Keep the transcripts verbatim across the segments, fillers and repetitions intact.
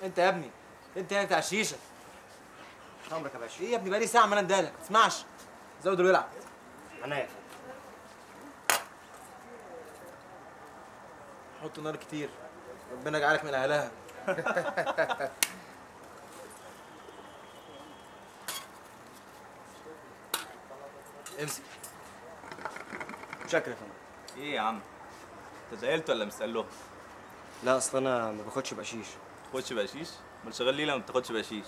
انت يا ابني، انت يا بتاع الشيشه. امرك يا باشا. ايه يا ابني بقالي ساعه عمال اندهلك ما تسمعش. زود الولع. انا يا حط نار كتير، ربنا يجعلك من اهلها. امسك. شكرا يا فندم. ايه يا عم؟ انت زعلت ولا مستقلهم؟ لا اصل انا ما باخدش بقشيش. ما تاخدش بقشيش؟ امال شغال ليه لما ما بتاخدش بقشيش؟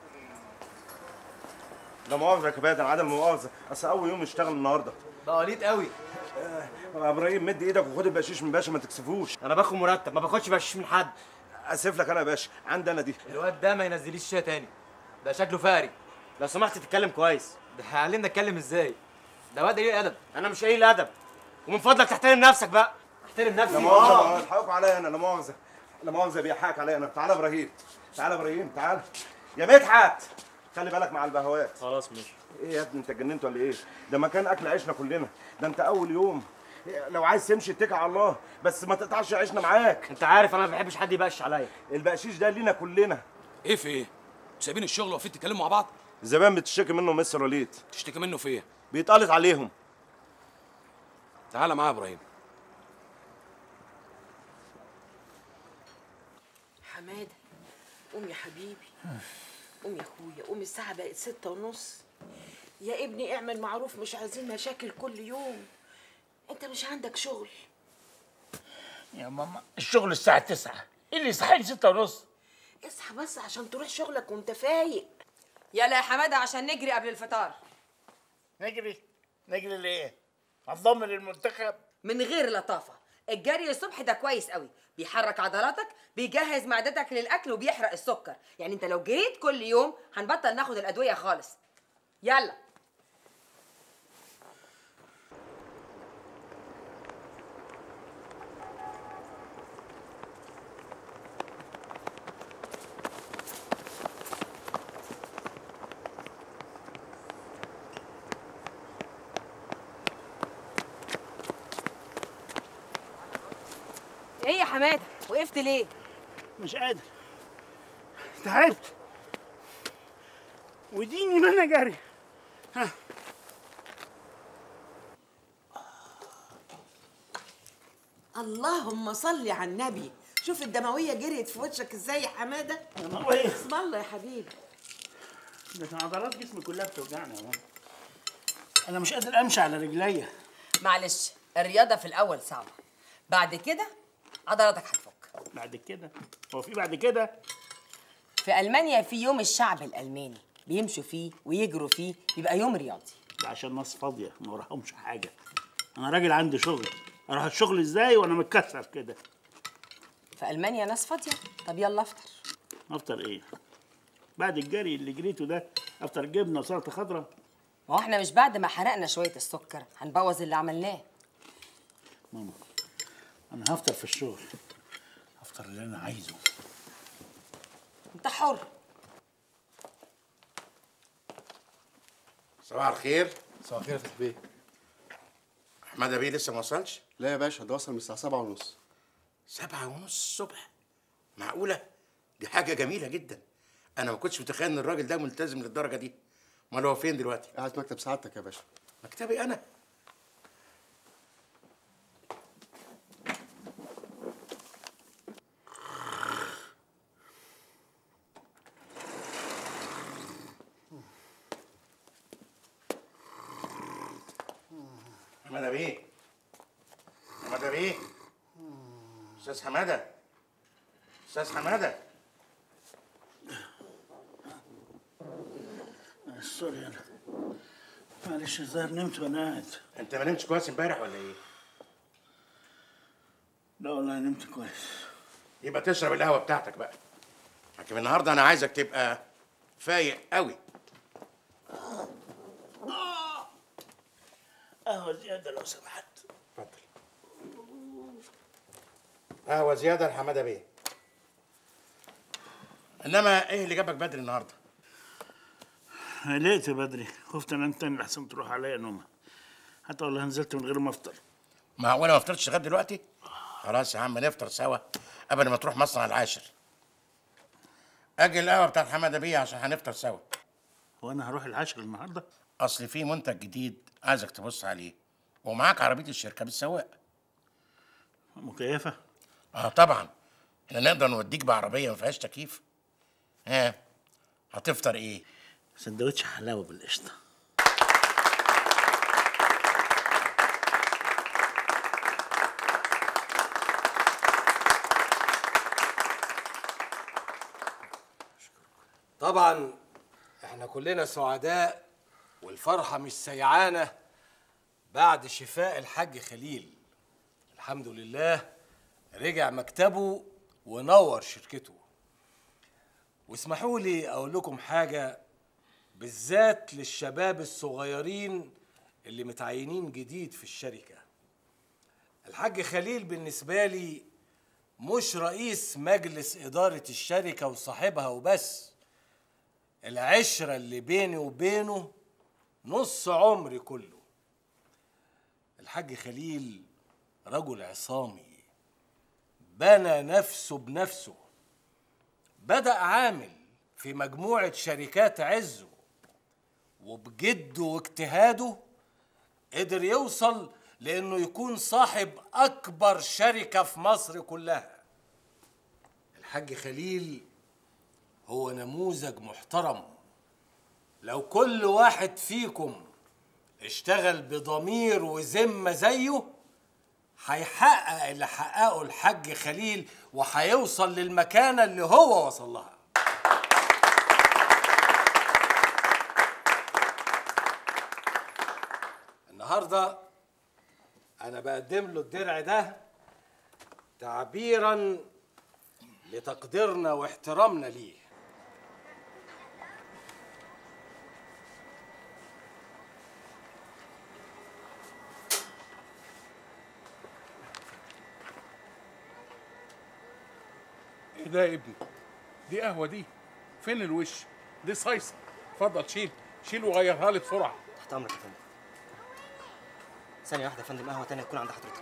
لا مؤاخذة يا كباتن، عدم مؤاخذة، أصل أول يوم اشتغل النهاردة. بقاليت قوي. يا إبراهيم مد إيدك وخد البقشيش من باشا ما تكسفوش. انا باخد مرتب، ما باخدش بقشيش من حد. أسف لك أنا يا باشا، عندي أنا دي. الواد ده ما ينزليش الشاي تاني، ده شكله فاري. لو سمحت تتكلم كويس. ده هيعلمنا اتكلم ازاي. ده واد قليل ادب. انا مش قليل ادب، ومن فضلك تحترم نفسك بقى. احترم نفسي. لا مؤاخذة، الحقوا عليا أنا، لا مؤاخذة. لا مؤاخذة بيحاك عليا أنا. تعالى يا إبراهيم، تعالى يا إبراهيم، تعالى. يا مدحت خلي بالك مع البهوات. خلاص ماشي. إيه يا ابني أنت اتجننت ولا إيه؟ ده مكان أكل عيشنا كلنا، ده أنت أول يوم. لو عايز تمشي اتكل على الله، بس ما تقطعش عيشنا معاك. انت عارف انا ما بحبش حد يبقش عليا. البقشيش ده لينا كلنا. ايه في ايه؟ سايبين الشغل واقفين تتكلموا مع بعض؟ زمان بتشتكي منه مستر وليد. تشتكي منه في ايه؟ بيتقلط عليهم. تعالى معايا يا ابراهيم. حماده قوم يا حبيبي، قوم يا اخويا، قوم، الساعه بقت ستة ونص. يا ابني اعمل معروف، مش عايزين مشاكل كل يوم. انت مش عندك شغل؟ يا ماما الشغل الساعة تسعة، ايه اللي يصحيني ستة ونص؟ اصحى بس عشان تروح شغلك وانت فايق. يلا يا حماده عشان نجري قبل الفطار. نجري؟ نجري ليه؟ هتضمن المنتخب؟ من غير لطافه، الجري الصبح ده كويس قوي، بيحرك عضلاتك، بيجهز معدتك للاكل وبيحرق السكر. يعني انت لو جريت كل يوم هنبطل ناخد الادويه خالص. يلا. ايه يا حماده وقفت ليه؟ مش قادر، تعبت وديني ما انا جري. ها اللهم صل على النبي، شوف الدمويه جريت في وشك ازاي يا حماده. دمويه؟ بسم الله يا حبيبي. ده عضلات جسمي كلها بتوجعني يا ماما. انا مش قادر امشي على رجليا. معلش، الرياضه في الاول صعبه، بعد كده عضلاتك هتفك. بعد كده؟ هو في بعد كده؟ في ألمانيا في يوم الشعب الألماني، بيمشوا فيه ويجروا فيه، يبقى يوم رياضي. ده عشان ناس فاضية ما وراهمش حاجة. أنا راجل عندي شغل، أروح الشغل إزاي وأنا متكسر كده؟ في ألمانيا ناس فاضية. طب يلا افطر. أفطر إيه؟ بعد الجري اللي جريته ده أفطر جبنة وسلطة خضراء؟ ما هو إحنا مش بعد ما حرقنا شوية السكر هنبوظ اللي عملناه. ماما أنا هفطر في الشغل، هفطر اللي أنا عايزه. أنت حر. صباح الخير. صباح الخير يا فتحي بيه. حماده بيه لسه ما وصلش؟ لا يا باشا، ده وصل من الساعة سبعة ونص. سبعة ونص الصبح؟ معقولة؟ دي حاجة جميلة جدا. أنا ما كنتش متخيل إن الراجل ده ملتزم للدرجة دي. أمال هو فين دلوقتي؟ قاعد في مكتب سعادتك يا باشا. مكتبي أنا؟ حماده بيه، حماده بيه، استاذ حماده، استاذ حماده. سوري انا معلش، الظاهر نمت وانا قاعد. انت ما نمتش كويس امبارح ولا ايه؟ لا والله نمت كويس. يبقى تشرب القهوه بتاعتك بقى، لكن النهارده انا عايزك تبقى فايق قوي. قهوة زيادة لو سمحت. اتفضل. قهوة زيادة لحمادة بيه. إنما إيه اللي جابك بدري النهاردة؟ قلقت بدري، خفت أنام تاني لحسن تروح عليا نومة. حتى والله نزلت من غير ما أفطر. معقولة ما فطرتش لغاية دلوقتي؟ خلاص يا عم نفطر سوا قبل ما تروح مصنع العاشر. اجي القهوه بتاعت حماده بيه عشان هنفطر سوا. هو انا هروح العشر النهارده؟ اصل في منتج جديد عايزك تبص عليه، ومعاك عربيه الشركه بالسواق. مكيفه؟ اه طبعا، احنا نقدر نوديك بعربيه ما فيهاش تكييف. ها هتفطر ايه؟ سندوتش حلاوه بالقشطه. طبعا احنا كلنا سعداء والفرحة مش سيعانة بعد شفاء الحاج خليل. الحمد لله رجع مكتبه ونور شركته. واسمحوا لي اقول لكم حاجة بالذات للشباب الصغيرين اللي متعينين جديد في الشركة. الحاج خليل بالنسبة لي مش رئيس مجلس إدارة الشركة وصاحبها وبس، العشرة اللي بيني وبينه نص عمري كله. الحاج خليل رجل عصامي بنى نفسه بنفسه، بدأ عامل في مجموعة شركات عزه، وبجده واجتهاده قدر يوصل لأنه يكون صاحب أكبر شركة في مصر كلها. الحاج خليل هو نموذج محترم، لو كل واحد فيكم اشتغل بضمير وذمة زيه هيحقق اللي حققه الحاج خليل وهيوصل للمكانة اللي هو وصل لها. النهارده أنا بقدم له الدرع ده تعبيراً لتقديرنا واحترامنا ليه. ايه ده يا ابني؟ دي قهوة دي؟ فين الوش؟ دي صيصة. اتفضل شيل شيل وغيرها لي بسرعة. تحت امرك يا فندم. ثانية واحدة يا فندم، قهوة تانية تكون عند حضرتك.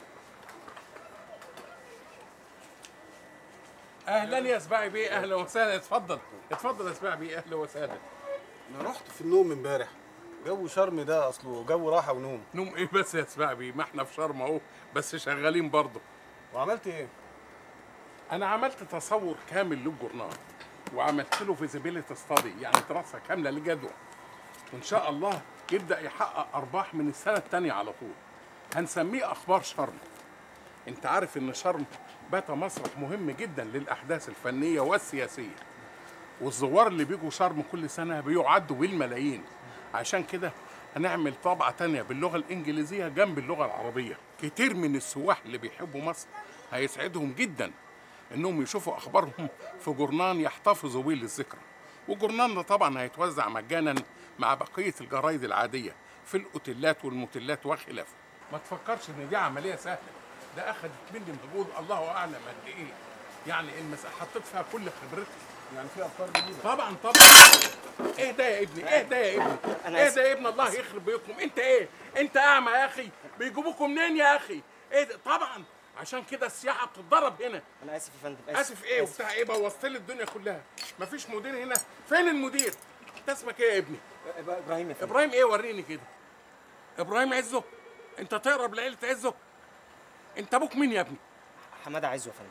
اهلا يا سباعي بيه، اهلا وسهلا. اتفضل اتفضل يا سباعي بيه، اهلا وسهلا. انا رحت في النوم امبارح. جو شرم ده اصله جو راحه ونوم. نوم ايه بس يا سباعي بيه؟ ما احنا في شرم اهو، بس شغالين برضه. وعملت ايه؟ انا عملت تصور كامل للجورنال، وعملت له فيزيبيليتي ستادي، يعني دراسه كامله للجدوى، وان شاء الله يبدا يحقق ارباح من السنه الثانيه على طول. هنسميه اخبار شرم. انت عارف ان شرم بات مسرح مهم جدا للاحداث الفنيه والسياسيه، والزوار اللي بيجوا شرم كل سنه بيعدوا بالملايين. عشان كده هنعمل طبعه تانية باللغه الانجليزيه جنب اللغه العربيه. كتير من السواح اللي بيحبوا مصر هيسعدهم جدا انهم يشوفوا اخبارهم في جورنان يحتفظوا بيه للذكرى. وجورنان ده طبعا هيتوزع مجانا مع بقيه الجرايد العاديه في الاوتيلات والموتيلات وخلافه. ما تفكرش ان دي عمليه سهله، ده اخذت مني مجهود الله اعلم قد ايه. يعني المساحه حطيت فيها كل خبرتي. يعني في افكار جديده. طبعا طبعا. ايه ده يا ابني؟ ايه ده يا ابني؟ ايه ده يا ابني؟ الله يخرب بيكم. انت ايه؟ انت اعمى يا اخي؟ بيجيبوكم منين يا اخي؟ ايه ده؟ طبعا عشان كده السياحه بتتضرب هنا. انا اسف يا فندم. اسف, اسف ايه وبتاع ايه؟ بوظت لي الدنيا كلها. مفيش مدير هنا. فين المدير؟ انت اسمك ايه يا ابني؟ ابراهيم يا فندم. ابراهيم ايه؟ وريني كده. ابراهيم عزه؟ انت تقرب لعيله عزه؟ انت ابوك مين يا ابني؟ حماده عزه يا فندم.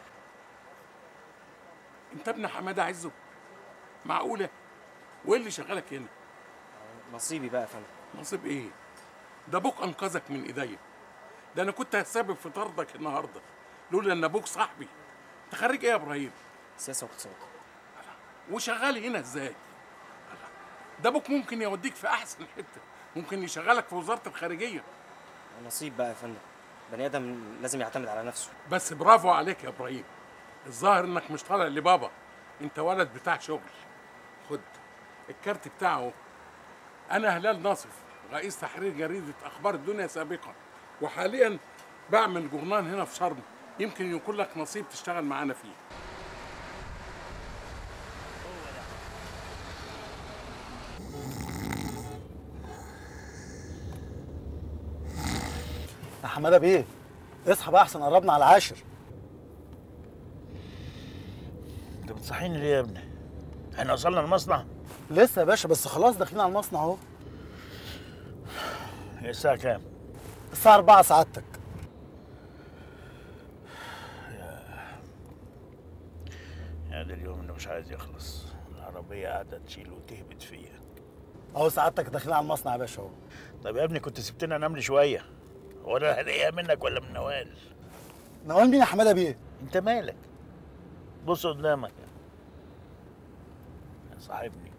انت ابن حماده عزه؟ معقوله؟ وايه اللي شغالك هنا؟ نصيبي بقى يا فندم. نصيب ايه؟ ده ابوك انقذك من ايديا. ده انا كنت هسبب في طردك النهارده لولا ان ابوك صاحبي. انت خريج ايه يا ابراهيم؟ سياسه واقتصاد. وشغال هنا ازاي؟ ده ابوك ممكن يوديك في احسن حته، ممكن يشغلك في وزاره الخارجيه. نصيب بقى يا فندم، بني ادم لازم يعتمد على نفسه. بس برافو عليك يا ابراهيم. الظاهر انك مش طالع لبابا، انت ولد بتاع شغل. خد الكارت بتاعه. انا هلال ناصف، رئيس تحرير جريده اخبار الدنيا سابقا، وحاليا بعمل جورنال هنا في شرم، يمكن يكون لك نصيب تشتغل معانا فيه. يا حماده بيه اصحى بقى احسن قربنا على العاشر. انت بتصحيني ليه يا ابني؟ احنا وصلنا المصنع؟ لسه يا باشا، بس خلاص داخلين على المصنع اهو. هي الساعة كام؟ الساعة أربعة سعادتك. يا ده اليوم اللي مش عايز يخلص، العربية قاعدة تشيل وتهبط فيا. اهو سعادتك داخلين على المصنع يا باشا اهو. طب يا ابني كنت سبتني انام لي شوية. هو انا هلاقيها منك ولا من نوال؟ نوال مين يا حماده بيه؟ انت مالك؟ بص قدامك يا صاحبني.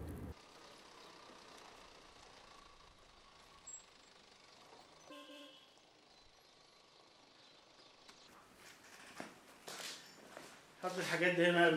حط الحاجات دي هنا.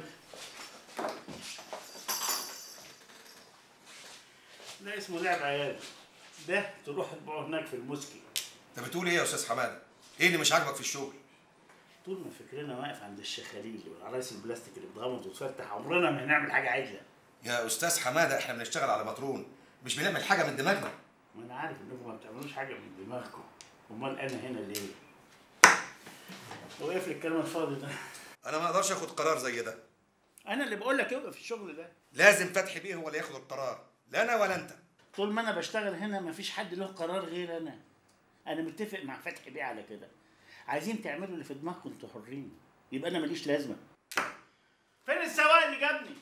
ده اسمه لعب عيال، ده تروح تبيعه هناك في المسكي. انت بتقول ايه يا استاذ حماده؟ ايه اللي مش عاجبك في الشغل؟ طول ما فكرنا واقف عند الشخاليل والعرايس البلاستيك اللي بتغمض وتفتح، عمرنا ما هنعمل حاجه عدله. يا استاذ حماده احنا بنشتغل على مطرون، مش بنعمل حاجه من دماغنا. ما انا عارف انكم ما بتعملوش حاجه من دماغكم، امال انا هنا ليه؟ وقف لي الكلام الفاضي ده. انا ما اقدرش اخد قرار زي ده. انا اللي بقول لك اوقف الشغل ده. لازم فتحي بيه هو اللي ياخد القرار، لا انا ولا انت. طول ما انا بشتغل هنا مفيش حد له قرار غير انا. انا متفق مع فتحي بيه على كده. عايزين تعملوا اللي في دماغكم انتوا حرين، يبقى انا ماليش لازمه. فين السواق اللي جابني؟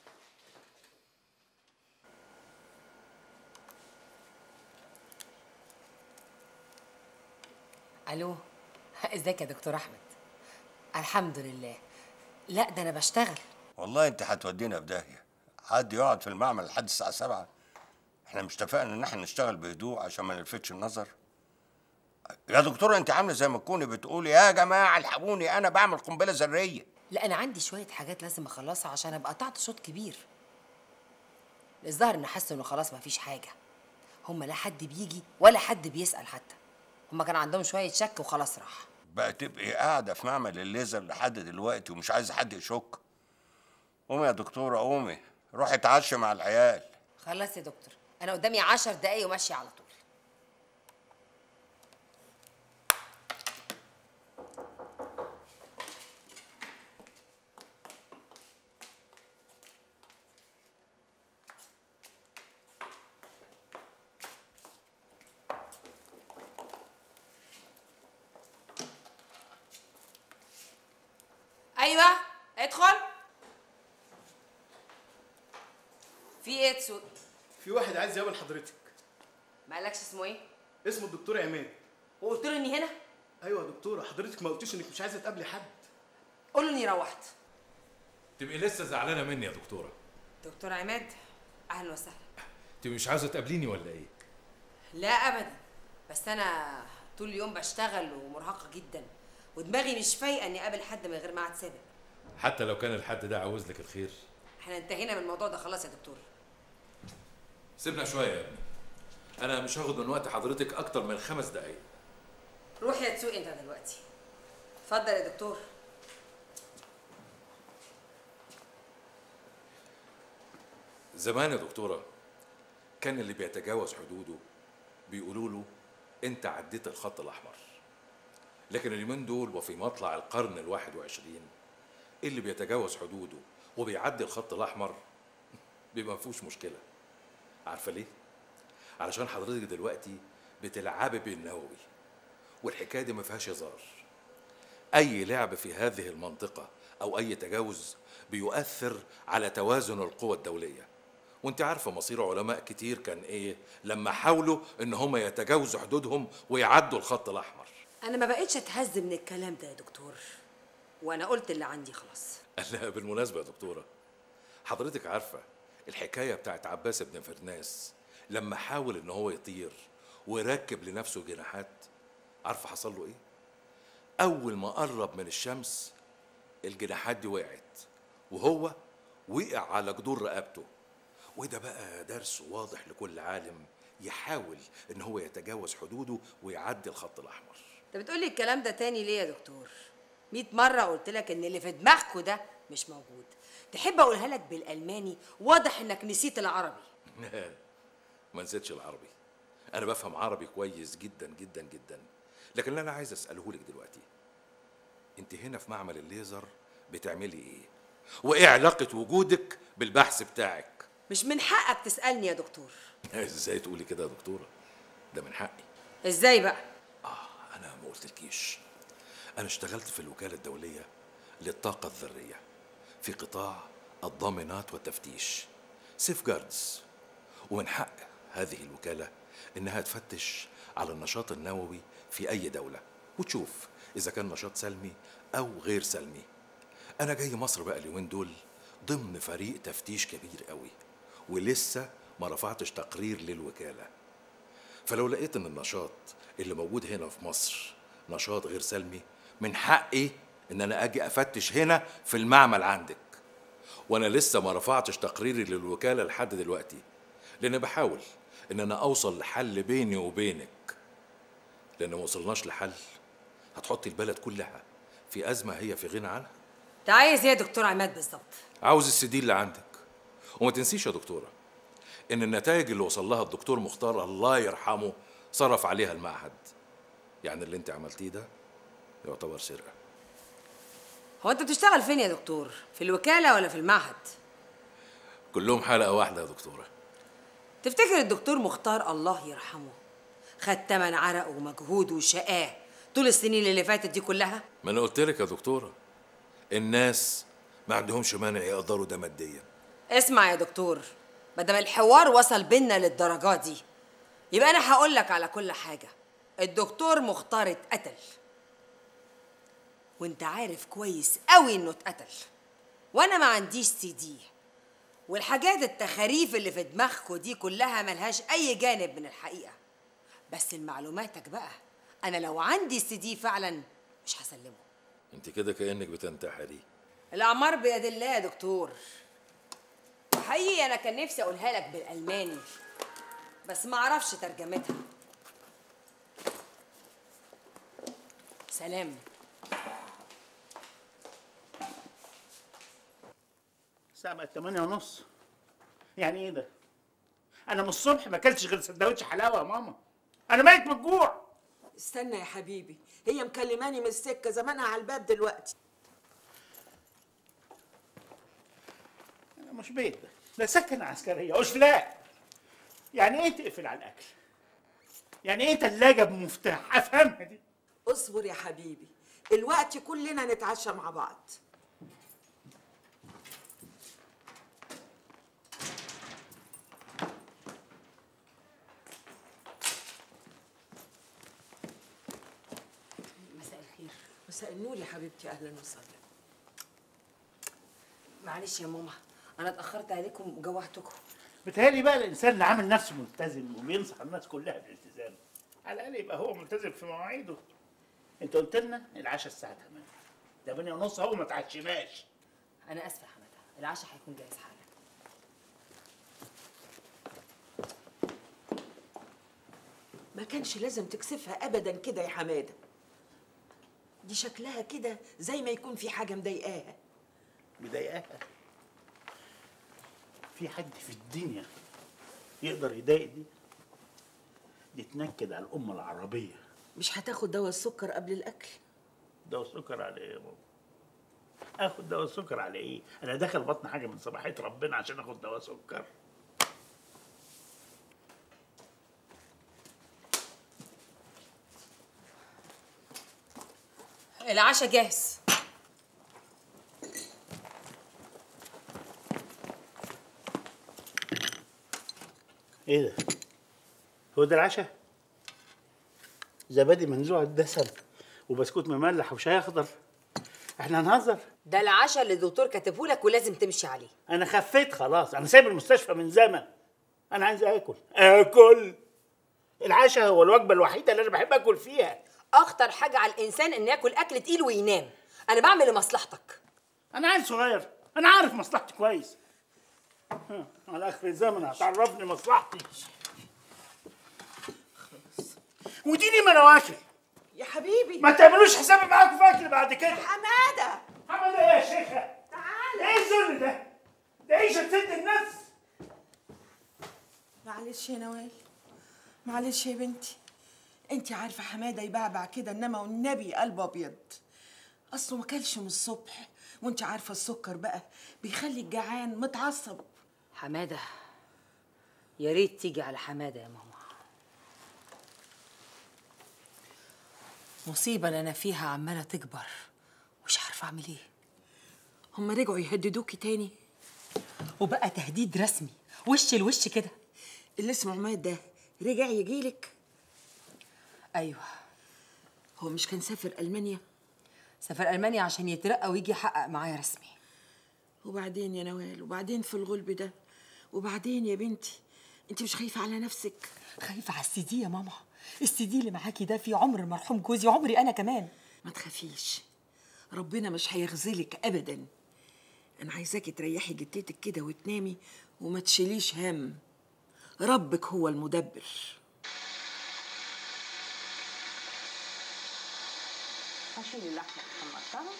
الو، ازيك يا دكتور احمد؟ الحمد لله. لا ده انا بشتغل. والله انت هتودينا في داهيه. حد يقعد في المعمل لحد الساعه سبعة؟ احنا مش اتفقنا ان احنا نشتغل بهدوء عشان ما نلفتش النظر؟ يا دكتوره انت عامله زي ما تكوني بتقولي يا جماعه الحقوني انا بعمل قنبله ذريه. لا انا عندي شويه حاجات لازم اخلصها عشان ابقى قطعت شوط كبير. الظاهر ان حسوا انه خلاص مفيش حاجه. هم لا حد بيجي ولا حد بيسال حتى. هم كان عندهم شويه شك وخلاص راح. بقى تبقي قاعده في معمل الليزر لحد دلوقتي ومش عايزه حد يشك؟ قومي يا دكتوره قومي، روحي اتعشى مع العيال. خلاص يا دكتور، انا قدامي عشر دقايق وماشيه على طول. ايوه ادخل. في ايه تسوق؟ في واحد عايز يقابل حضرتك. ما قالكش اسمه ايه؟ اسمه الدكتور عماد. وقلت له اني هنا؟ ايوه يا دكتوره، حضرتك ما قلتيش انك مش عايزه تقابلي حد. قول له اني روحت. تبقي لسه زعلانه مني يا دكتوره؟ دكتور عماد اهلا وسهلا. تبقي مش عاوزه تقابليني ولا ايه؟ لا ابدا، بس انا طول اليوم بشتغل ومرهقه جدا ودماغي مش فايقه اني اقابل حد من غير ميعاد سابق. حتى لو كان الحد ده عاوز لك الخير؟ احنا انتهينا من الموضوع ده خلاص يا دكتور. سيبنا شويه يا ابني، انا مش هاخد من وقت حضرتك اكتر من خمس دقايق. روح يا تسوق انت دلوقتي. اتفضل يا دكتور. زمان يا دكتوره كان اللي بيتجاوز حدوده بيقولوا له انت عديت الخط الاحمر، لكن اليومين دول وفي مطلع القرن الواحد وعشرين اللي بيتجاوز حدوده وبيعدي الخط الاحمر بيبقى مفيهوش مشكله. عارفه ليه؟ علشان حضرتك دلوقتي بتلعبي بالنووي، والحكايه دي ما فيهاش هزار. اي لعب في هذه المنطقه او اي تجاوز بيؤثر على توازن القوى الدوليه، وانت عارفه مصير علماء كتير كان ايه لما حاولوا ان هم يتجاوزوا حدودهم ويعدوا الخط الاحمر. انا ما بقتش اتهز من الكلام ده يا دكتور، وانا قلت اللي عندي خلاص. لا بالمناسبه يا دكتوره، حضرتك عارفه الحكايه بتاعت عباس بن فرناس لما حاول ان هو يطير ويركب لنفسه جناحات؟ عارفه حصل له ايه؟ اول ما قرب من الشمس الجناحات دي وقعت وهو وقع على جدور رقبته. وده بقى درس واضح لكل عالم يحاول ان هو يتجاوز حدوده ويعدي الخط الاحمر. انت بتقولي الكلام ده تاني ليه يا دكتور؟ مية مرة قلت لك ان اللي في دماغكوا ده مش موجود. تحب اقولها لك بالالماني؟ واضح انك نسيت العربي. ما نسيتش العربي، انا بفهم عربي كويس جدا جدا جدا. لكن اللي انا عايز اساله لك دلوقتي، انت هنا في معمل الليزر بتعملي ايه؟ وايه علاقه وجودك بالبحث بتاعك؟ مش من حقك تسالني يا دكتور. ازاي تقولي كده يا دكتوره؟ ده من حقي. ازاي بقى؟ انا ما قلتلكيش، انا اشتغلت في الوكاله الدوليه للطاقه الذريه في قطاع الضامنات والتفتيش، سيف جاردز، ومن حق هذه الوكاله انها تفتش على النشاط النووي في اي دوله وتشوف اذا كان نشاط سلمي او غير سلمي. انا جاي مصر بقى اليومين دول ضمن فريق تفتيش كبير قوي، ولسه ما رفعتش تقرير للوكاله. فلو لقيت ان النشاط اللي موجود هنا في مصر نشاط غير سلمي، من حقي ان انا اجي افتش هنا في المعمل عندك. وانا لسه ما رفعتش تقريري للوكاله لحد دلوقتي، لان بحاول ان انا اوصل لحل بيني وبينك، لان ما وصلناش لحل هتحطي البلد كلها في ازمه هي في غنى عنها. انت عايز ايه يا دكتور عماد بالظبط؟ عاوز السي دي اللي عندك. وما تنسيش يا دكتوره ان النتائج اللي وصل لها الدكتور مختار الله يرحمه صرف عليها المعهد. يعني اللي انت عملتيه ده يعتبر سرقه. هو انت بتشتغل فين يا دكتور؟ في الوكاله ولا في المعهد؟ كلهم حلقه واحده يا دكتوره. تفتكر الدكتور مختار الله يرحمه خد تمن عرقه ومجهوده وشقاه طول السنين اللي فاتت دي كلها؟ ما انا قلت لك يا دكتوره الناس ما عندهمش مانع يقدروا ده ماديا. اسمع يا دكتور، ما دام الحوار وصل بينا للدرجه دي يبقى انا هقول لك على كل حاجه. الدكتور مختار اتقتل، وانت عارف كويس قوي انه اتقتل، وانا ما عنديش سي دي، والحاجات التخاريف اللي في دماغكوا دي كلها ملهاش اي جانب من الحقيقه. بس لمعلوماتك بقى، انا لو عندي سي دي فعلا مش هسلمه. انت كده كانك بتنتحري. الاعمار بيد الله يا دكتور. حقيقي انا كان نفسي اقولها لك بالالماني بس ما اعرفش ترجمتها. سلام. الساعة بقت تمانية ونص. يعني ايه ده؟ أنا من الصبح ما أكلتش غير سندوتش حلاوة يا ماما. أنا ميت من الجوع. استنى يا حبيبي، هي مكلماني من السكة، زمانها على الباب دلوقتي. أنا مش بيت ده، ده سكن عسكرية أشلاء. يعني إيه تقفل على الأكل؟ يعني إيه تلاجة بمفتاح؟ أفهمها دي. اصبر يا حبيبي، الوقت كلنا نتعشى مع بعض. مساء الخير. مساء النور يا حبيبتي، اهلا وسهلا. معلش يا ماما انا اتاخرت عليكم وجوعتكم. بتهيألي بقى الإنسان اللي عامل نفسه ملتزم وبينصح الناس كلها بالالتزام على الأقل يبقى هو ملتزم في مواعيده. أنت قلت لنا العشاء الساعة تمانية، تمانية ونص أهو ما تعشماش. انا اسفه يا حماده، العشاء هيكون جاهز حالا. ما كانش لازم تكسفها ابدا كده يا حماده، دي شكلها كده زي ما يكون في حاجه مضايقاها. مضايقاها؟ في حد في الدنيا يقدر يضايق دي؟ دي تنكد على الامه العربيه. مش هتاخد دواء السكر قبل الاكل؟ دواء السكر على ايه يا بابا؟ اخد دواء السكر على ايه؟ انا داخل بطن حاجه من صباحيه ربنا عشان اخد دواء سكر؟ العشاء جاهز. ايه ده؟ هو ده العشاء؟ زبادي منزوع الدسم وبسكوت مملح وشاي اخضر؟ احنا هنهزر؟ ده العشاء اللي الدكتور كاتبه لك ولازم تمشي عليه. انا خفيت خلاص، انا سايب المستشفى من زمن. انا عايز اكل اكل. العشاء هو الوجبه الوحيده اللي انا بحب اكل فيها. اخطر حاجه على الانسان انه ياكل اكل تقيل وينام. انا بعمل لمصلحتك. انا عيل صغير، انا عارف مصلحتي كويس. على اخر الزمن هتعرفني مصلحتي. وديني ما انا واكل يا حبيبي. ما تعملوش حسابي معاكم في اكل بعد كده. حماده حماده ايه يا شيخه؟ تعالى. ايه الذل ده؟ ده عيشه تسد النفس. معلش يا نوال، معلش يا بنتي، انت عارفه حماده يبعبع كده، انما والنبي قلبه ابيض. اصله ما كلش من الصبح وانت عارفه السكر بقى بيخلي الجعان متعصب. حماده، يا ريت تيجي على حماده يا ماما. مصيبه اللي انا فيها عماله تكبر، مش عارفه اعمل ايه. هما رجعوا يهددوكي تاني؟ وبقى تهديد رسمي، وش لوش كده. اللي اسمه عماد ده رجع يجيلك؟ ايوه. هو مش كان سافر المانيا؟ سافر المانيا عشان يترقى ويجي يحقق معايا رسمي. وبعدين يا نوال، وبعدين في الغلب ده، وبعدين يا بنتي انت مش خايفه على نفسك؟ خايفه على السي دي يا ماما. السي دي اللي معاكي ده فيه عمر المرحوم جوزي وعمري انا كمان. ما تخافيش، ربنا مش هيخذلك ابدا. انا عايزاكي تريحي جتتك كده وتنامي وما تشيليش هم، ربك هو المدبر. هشيل اللحمه حمرتها.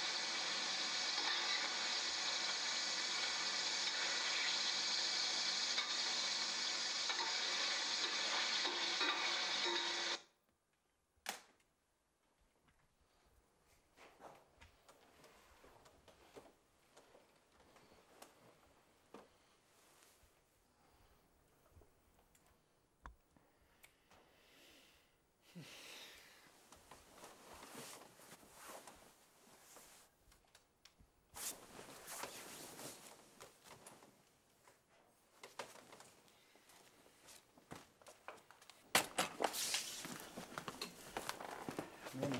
منى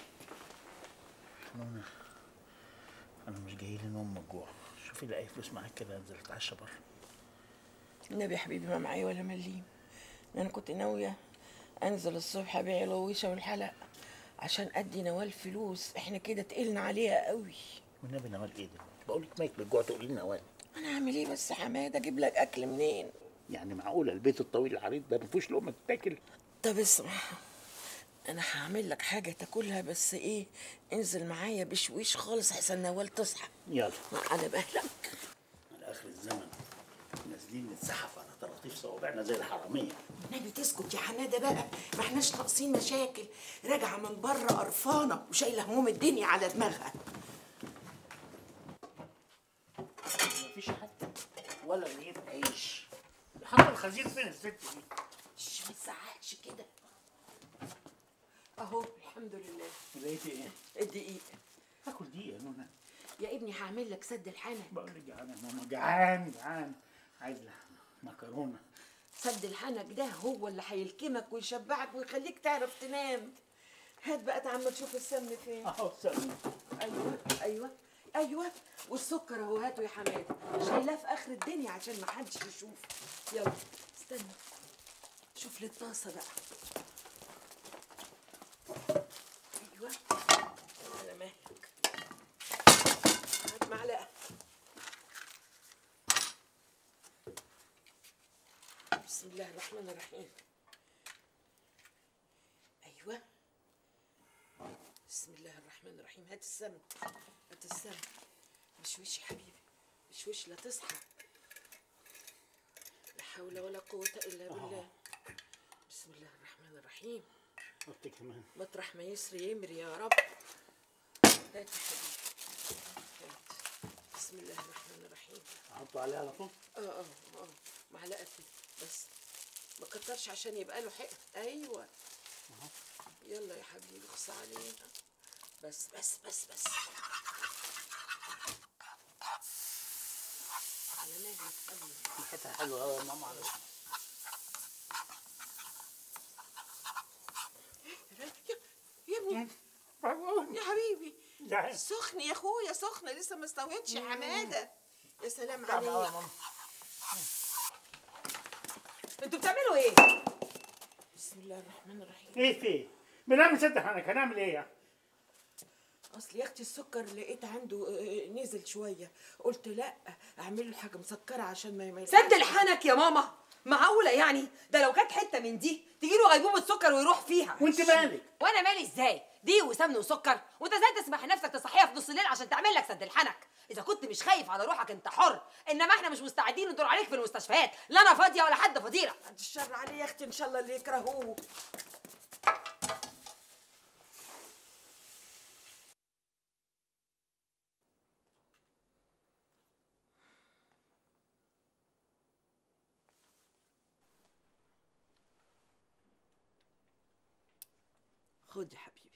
منى، انا مش جاي لي نوم من الجوع. شوفي لي اي فلوس معاك كده انزل اتعشى بره. النبي يا حبيبي ما معايا ولا مليم. انا كنت ناويه انزل الصبح ابيع الغويشه والحلق عشان ادي نوال فلوس، احنا كده تقلنا عليها قوي. والنبي نوال ايه دلوقتي؟ بقول لك ميت من الجوع تقولي لي نوال؟ انا اعمل ايه بس يا حماده؟ اجيب لك اكل منين؟ يعني معقوله البيت الطويل العريض ده ما فيهوش لقمه تتاكل؟ طب اسمع، انا هعمل لك حاجه تاكلها، بس ايه، انزل معايا بشويش خالص احسن نوال تصحى. يلا على بالك. على اخر الزمن نازلين نتسحف على طراطيف صوابعنا زي الحراميه. النبي تسكت يا حماده بقى، ما احناش ناقصين مشاكل. راجعه من بره قرفانه وشايله هموم الدنيا على دماغها. مفيش حتى ولا رغيف عيش. حتى الخزين فين الست دي؟ شش ما تزعقش كده. اهو الحمد لله. لقيتي ايه؟ الدقيق. هاكل دقيق يا نونا. يا ابني هعمل لك سد الحنك. بقول لك جعان يا ماما، جعان جعان، عايز لحمه مكرونه. سد الحنك ده هو اللي هيلكمك ويشبعك ويخليك تعرف تنام. هات بقى تعمل تشوف السمن فين. اهو السمن. ايوه ايوه ايوه، والسكر اهو هاته يا حماده، شايلاه في اخر الدنيا عشان ما حدش يشوف. يلا استنى شوف لي الطاسه بقى. ايوه على مهلك. هات معلقه. بسم الله الرحمن الرحيم. ايوه بسم الله الرحمن الرحيم. هات السمن، هات السمن. بشويش يا حبيبي، بشويش لا تصحى. لا حول ولا قوة إلا بالله. بسم الله الرحمن الرحيم. حطي كمان. مطرح ما يسري يمري يا رب. هات يا حبيبي، هات. بسم الله الرحمن الرحيم. احطه عليها على طول؟ اه اه اه معلقة كده بس، ما كترش عشان يبقى له حق. ايوه يلا يا حبيبي اخص علينا. بس بس بس بس على مهلك قوي. ريحتها حلوه قوي يا ماما. على يا ابني يا حبيبي سخن يا اخويا، سخنه لسه ما استويتش يا حماده. يا سلام عليك. انتوا بتعملوا ايه؟ بسم الله الرحمن الرحيم. ايه في؟ بنعمل سد حنك، هنعمل ايه يعني؟ اصل يا اختي السكر لقيت عنده نزل شويه، قلت لا اعمل له حاجه مسكره عشان ما يميز. سد الحنك يا ماما، معقوله يعني؟ ده لو كانت حته من دي تجي له غيبوبه سكر ويروح فيها. وانت مالك؟ وانا مالي ازاي؟ دي وسمن وسكر، وانت ازاي تسمح لنفسك تصحيها في نص الليل عشان تعمل لك سد الحنك؟ اذا كنت مش خايف على روحك انت حر، انما احنا مش مستعدين ندور عليك في المستشفيات، لا انا فاضيه ولا حد فضيله. بعد الشر عليه يا اختي، ان شاء الله اللي يكرهوه. خد يا حبيبي.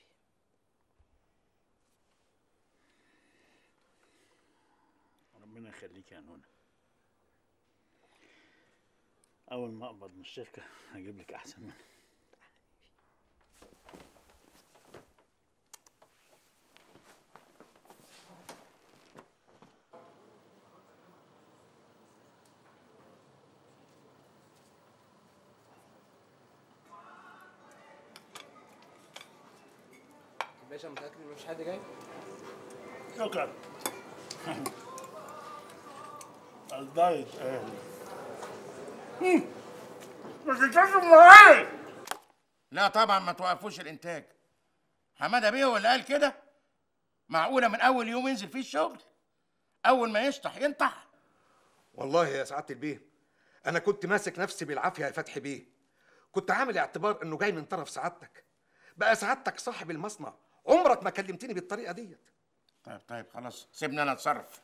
ربنا يخليك يا نونا. اول ما اقبض من الشركه هجيب لك احسن منها. باشا متأكد ان مفيش حد جاي؟ شكرا. الدايت اهلي. مش هتشرب معايا. لا طبعا ما توقفوش الانتاج. حماده بيه هو اللي قال كده؟ معقوله من اول يوم ينزل فيه الشغل اول ما يشطح ينطح؟ والله يا سعاده البيه انا كنت ماسك نفسي بالعافيه يا فتحي بيه. كنت عامل اعتبار انه جاي من طرف سعادتك. بقى سعادتك صاحب المصنع، عمرك ما كلمتني بالطريقه ديت. طيب طيب خلاص سيبني انا اتصرف.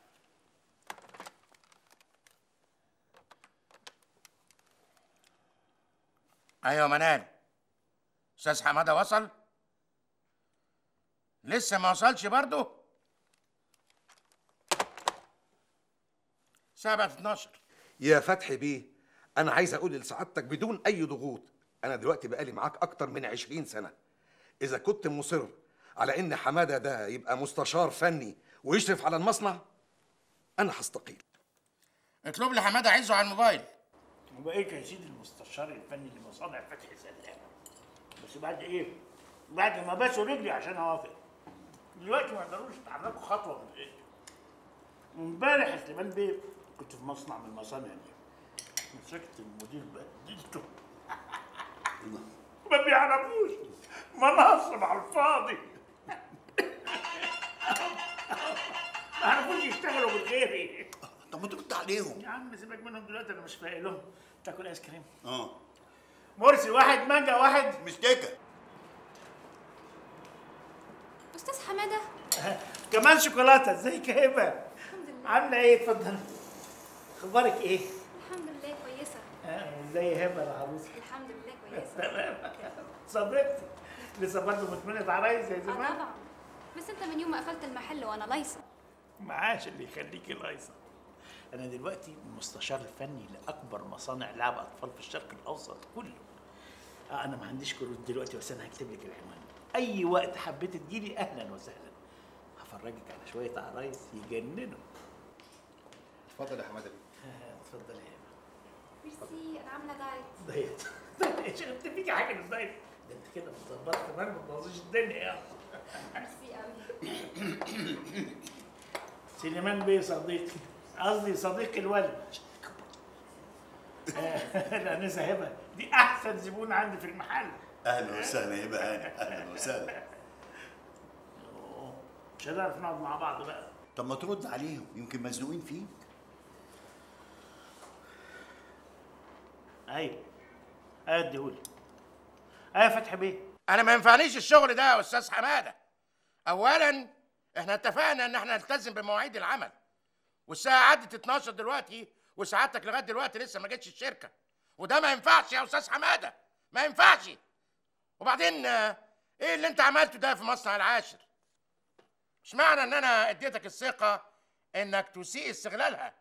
ايوه منال، استاذ حماده وصل؟ لسه ما وصلش برضه؟ الساعه بقت اتناشر. يا فتحي بيه انا عايز اقول لسعادتك بدون اي ضغوط، انا دلوقتي بقالي معاك اكتر من عشرين سنه. اذا كنت مصر على ان حماده ده يبقى مستشار فني ويشرف على المصنع انا هستقيل. اطلب لي حماده عزه على الموبايل. وبقيت يا سيدي المستشار الفني لمصانع فتحي سلام. بس بعد ايه؟ بعد ما باسوا رجلي عشان اوافق. دلوقتي ما يقدروش يتحركوا خطوه من غيري. امبارح يا سليمان بيه كنت في مصنع من المصانع دي. مسكت المدير بهدلته. ما بيعرفوش مناصب على الفاضي. ما يعرفوش يشتغلوا من غيري. طب ما ترد عليهم. يا عم سيبك منهم دلوقتي انا مش فايق لهم. تاكل ايس كريم؟ اه. مرسي واحد، مانجا واحد. مستيكه. استاذ حماده. كمان شوكولاته. ازيك يا هبه؟ الحمد لله. عامله ايه؟ اتفضل. اخبارك ايه؟ الحمد لله كويسه. اه ازي هبه العروسه؟ الحمد لله كويسه. تمام. صديقتي لسه برضه مطمنه عرايس زي اه زمان؟ طبعا. بس انت من يوم ما قفلت المحل وانا لايصه. معاش اللي يخليكي لايصه. انا دلوقتي المستشار الفني لاكبر مصانع لعب اطفال في الشرق الاوسط كله. آه انا ما عنديش كروت دلوقتي بس انا هكتب لك العنوان. اي وقت حبيت تجيلي اهلا وسهلا. هفرجك على شويه عرايس يجننوا. اتفضل يا حماده بيه. اتفضل يا هبه. ميرسي انا عامله دايت. دايت؟ دايت ايش انت فيكي حاجه من الدايت؟ ده انت كده مظبطه كمان ما تبوظيش الدنيا يعني. ميرسي قوي. سليمان بيه صديقي، قصدي صديق الولد. الانسه هبه دي احسن زبون عندي في المحل. اهلا وسهلا هبه هاني، اهلا وسهلا. أوه، مش هنعرف نقعد مع بعض بقى. طب ما ترد عليهم يمكن مزنوقين فيك. ايوه ايوه اديهولي. ايوه فتحي بيه. انا ما ينفعنيش الشغل ده يا استاذ حماده. اولا احنا اتفقنا ان احنا نلتزم بمواعيد العمل، والساعه عدت اتناشر دلوقتي وسعادتك لغايه دلوقتي لسه ما جتش الشركه، وده ما ينفعش يا استاذ حماده، ما ينفعش. وبعدين ايه اللي انت عملته ده في مصنع العاشر؟ مش معنى ان انا اديتك الثقه انك تسيء استغلالها.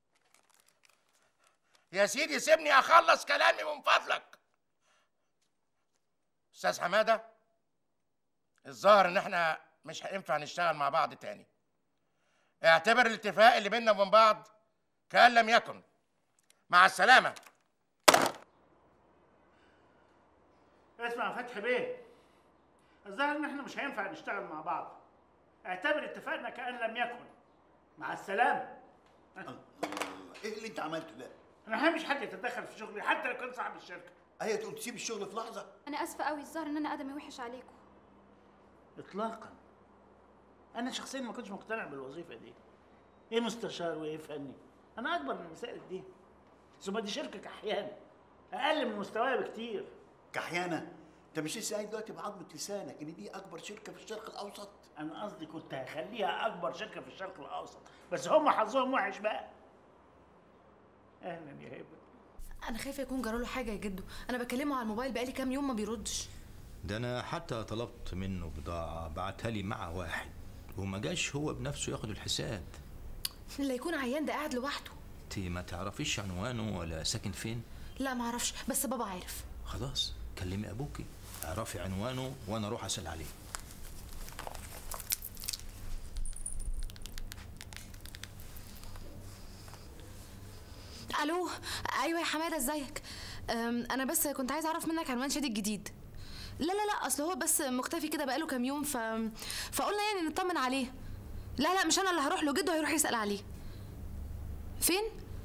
يا سيدي سيبني اخلص كلامي من فضلك. استاذ حماده الظاهر ان احنا مش هينفع نشتغل مع بعض تاني. اعتبر الاتفاق اللي بيننا وبين بعض كأن لم يكن. مع السلامة. اسمع يا فتحي بيه، الظاهر ان احنا مش هينفع نشتغل مع بعض. اعتبر اتفاقنا كأن لم يكن. مع السلامة. ايه اللي انت عملته ده؟ انا ما بحبش حد يتدخل في شغلي حتى لو كان صاحب الشركة. هي تقول تسيب الشغل في لحظة؟ انا اسفه قوي، الظاهر ان انا ادمي وحش عليكم. اطلاقا. انا شخصيا ما كنتش مقتنع بالوظيفه دي. ايه مستشار وايه فني؟ انا اكبر من مسائل دي. ثم دي شركه كحيانه اقل من مستوايا بكتير. كحيانه؟ انت مش لسه قايل دلوقتي بعضمه لسانك ان دي اكبر شركه في الشرق الاوسط؟ انا قصدي كنت هخليها اكبر شركه في الشرق الاوسط، بس هم حظهم وحش بقى. اهلا يا هبه. انا خايفه يكون جراله حاجه يا جدو، انا بكلمه على الموبايل بقالي كام يوم ما بيردش. ده انا حتى طلبت منه بضاعه بعتها لي مع واحد وما جاش هو بنفسه ياخد الحساب. اللي يكون عيان ده قاعد لوحده. انت ما تعرفيش عنوانه ولا ساكن فين؟ لا ما اعرفش، بس بابا عارف. خلاص كلمي ابوكي اعرفي عنوانه وانا اروح اسال عليه. الو، ايوه يا حماده ازيك؟ أم، انا بس كنت عايزه اعرف منك عنوان شادي الجديد. لا لا لا، اصل هو بس مختفي كده بقاله كام يوم، ف فقلنا يعني نطمن عليه. لا لا مش انا اللي هروح له، جده هيروح يسال عليه. فين؟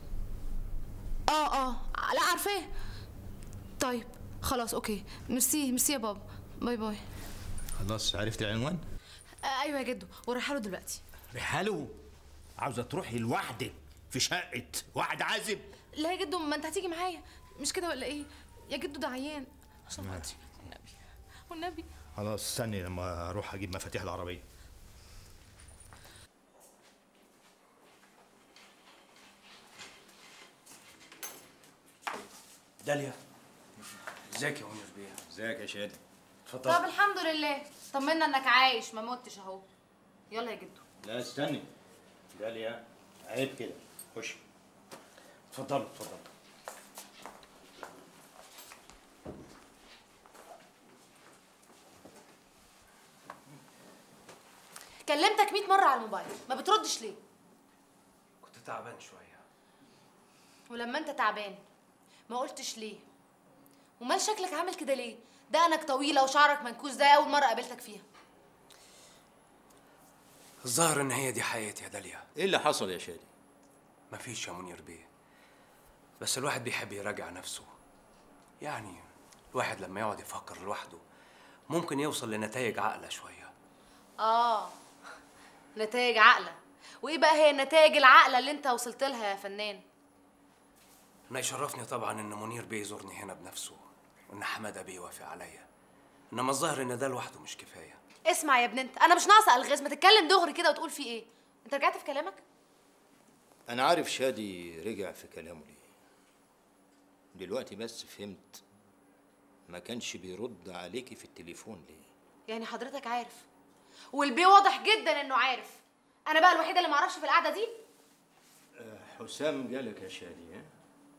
اه اه لا عارفاه. طيب خلاص اوكي، ميرسي ميرسي يا بابا، باي باي. خلاص عرفتي العنوان؟ آه ايوه يا جدو، ورايحه له دلوقتي. رحاله؟ عاوزه تروحي لوحدك في شقه واحد عازب؟ لا يا جدو، ما انت هتيجي معايا مش كده ولا ايه؟ يا جدو ده عيان عشان خاطري والنبي والنبي. خلاص استني لما اروح اجيب مفاتيح العربيه. داليا، ازيك يا منير بيه؟ ازيك يا شادي؟ اتفضل. طب الحمد لله، طمنا انك عايش ما متش اهو. يلا يا جدو. لا استني داليا، عيب كده، خشي. اتفضلوا اتفضلوا. كلمتك مية مرة على الموبايل ما بتردش ليه؟ كنت تعبان شوية. ولما انت تعبان ما قلتش ليه؟ ومال شكلك عامل كده ليه؟ دقنك طويلة وشعرك منكوس، ده أول مرة قابلتك فيها. الظاهر إن هي دي حياتي يا داليا. ايه اللي حصل يا شادي؟ مفيش يا منير بيه، بس الواحد بيحب يراجع نفسه. يعني الواحد لما يقعد يفكر لوحده ممكن يوصل لنتائج عاقلة شوية. آه نتائج عاقلة، وإيه بقى هي النتائج العاقلة اللي أنت وصلت لها يا فنان؟ أنا يشرفني طبعا إن منير بيه يزورني هنا بنفسه، وإن حمادة بيه يوافق عليا، إنما الظاهر إن ده لوحده مش كفاية. اسمع يا ابن انت، أنا مش ناقصة ألغاز، ما تتكلم دغري كده وتقول في إيه؟ أنت رجعت في كلامك؟ انا عارف شادي رجع في كلامه ليه دلوقتي، بس فهمت ما كانش بيرد عليكي في التليفون ليه. يعني حضرتك عارف، والبيه واضح جدا إنه عارف. أنا بقى الوحيدة اللي معرفش في القعدة دي؟ أه حسام جالك يا شادي؟ ها؟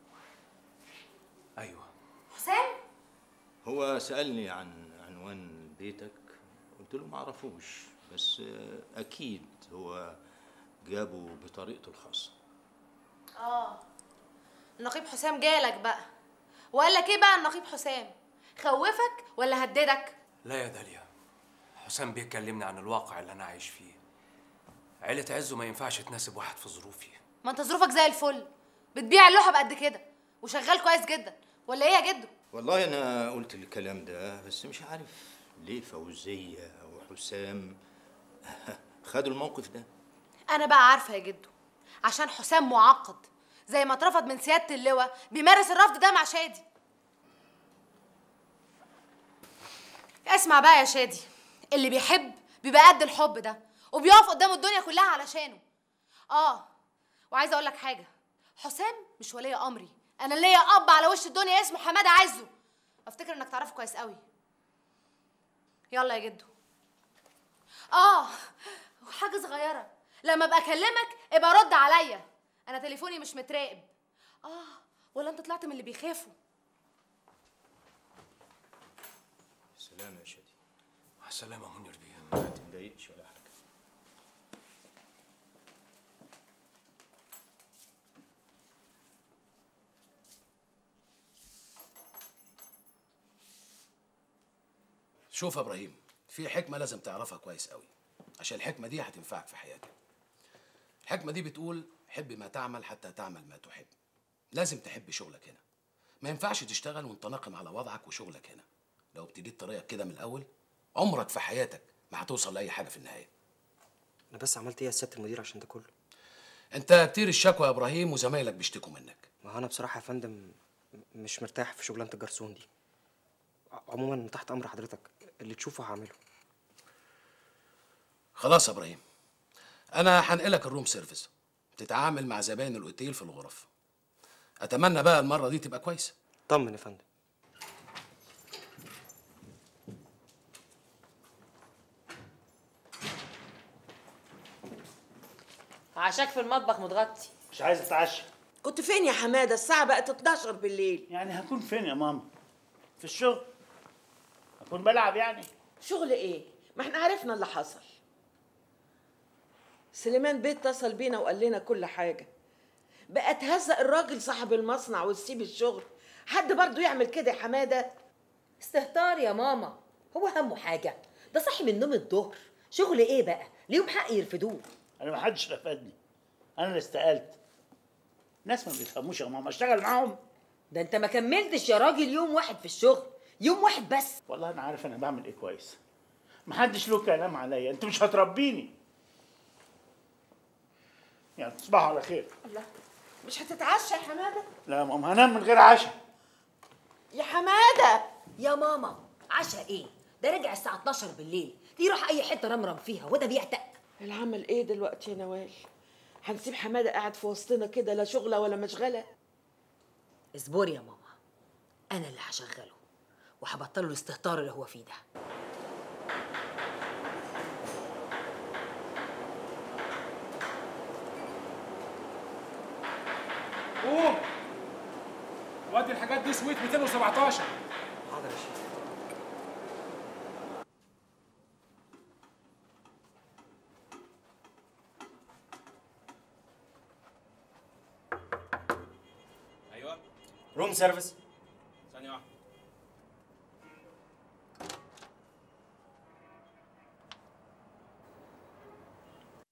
أيوه. حسام؟ هو سألني عن عنوان بيتك، قلت له ما اعرفوش، بس اكيد هو جابه بطريقته الخاصه. اه النقيب حسام جالك بقى، وقال لك ايه بقى النقيب حسام؟ خوفك ولا هددك؟ لا يا داليا، حسام بيكلمني عن الواقع اللي انا عايش فيه. عيلة عزه ما ينفعش تناسب واحد في ظروفي. ما انت ظروفك زي الفل، بتبيع اللوحه بقد كده وشغال كويس جدا، ولا ايه يا جدو؟ والله انا قلت الكلام ده، بس مش عارف ليه فوزيه وحسام خدوا الموقف ده. انا بقى عارفه يا جدو، عشان حسام معقد، زي ما اترفض من سياده اللواء بيمارس الرفض ده مع شادي. اسمع بقى يا شادي، اللي بيحب بيبقى قد الحب ده وبيقف قدام الدنيا كلها علشانه. اه وعايزه اقول لك حاجه، حسام مش ولي امري، انا ليا اب على وش الدنيا اسمه حماده عزه، افتكر انك تعرفه كويس قوي. يلا يا جدو. اه وحاجه صغيره، لما ابقى اكلمك ابقى رد عليا، انا تليفوني مش متراقب. اه ولا انت طلعت من اللي بيخافوا؟ سلام يا شادي. مع السلامه منير بيه. ما تتضايقش ولا حاجه. شوف يا ابراهيم، في حكمه لازم تعرفها كويس قوي، عشان الحكمه دي هتنفعك في حياتك. الحكمه دي بتقول حب ما تعمل حتى تعمل ما تحب. لازم تحب شغلك هنا، ما ينفعش تشتغل وانت ناقم على وضعك وشغلك هنا. لو ابتديت طريقك كده من الاول عمرك في حياتك ما هتوصل لاي حاجه في النهايه. انا بس عملت ايه يا سياده المدير عشان ده كله؟ انت كتير الشكوى يا ابراهيم، وزمايلك بيشتكوا منك. ما هو انا بصراحه يا فندم مش مرتاح في شغلانه الجرسون دي. عموما تحت امر حضرتك، اللي تشوفه هعمله. خلاص يا ابراهيم، انا هنقلك الروم سيرفيس، تتعامل مع زباين الاوتيل في الغرف. اتمنى بقى المره دي تبقى كويسه. طمن يا فندم. عشاك في المطبخ متغطي. مش عايز اتعشى. كنت فين يا حماده؟ الساعه بقت اتناشر بالليل. يعني هكون فين يا ماما؟ في الشغل. هكون بلعب يعني. شغل ايه؟ ما احنا عرفنا اللي حصل. سليمان بيه اتصل بينا وقال لنا كل حاجه. بقى تهزق الراجل صاحب المصنع وتسيب الشغل. حد برضه يعمل كده يا حماده؟ استهتار يا ماما، هو همه حاجه؟ ده صاحي من النوم الظهر، شغل ايه بقى؟ ليهم حق يرفدوه. انا ما حدش رفدني، انا اللي استقلت. ناس ما بيفهموش يا ماما، اشتغل معاهم. ده انت ما كملتش يا راجل يوم واحد في الشغل، يوم واحد بس. والله انا عارف انا بعمل ايه كويس. ما حدش له كلام عليا، انتوا مش هتربيني. يعني تصبحوا على خير. الله، مش هتتعشى يا حماده؟ لا يا ماما، هنام من غير عشاء. يا حماده يا ماما عشاء ايه؟ ده رجع الساعه اتناشر بالليل، دي يروح اي حته رمرم فيها وده بيعتق. العمل ايه دلوقتي يا نوال؟ هنسيب حماده قاعد في وسطنا كده لا شغله ولا مشغله؟ اصبري يا ماما، انا اللي هشغله وهبطله الاستهتار اللي هو فيه ده. قوم ودي الحاجات دي سويت مئتين وسبعتاشر. حاضر يا شيخ. ايوه روم سيرفيس.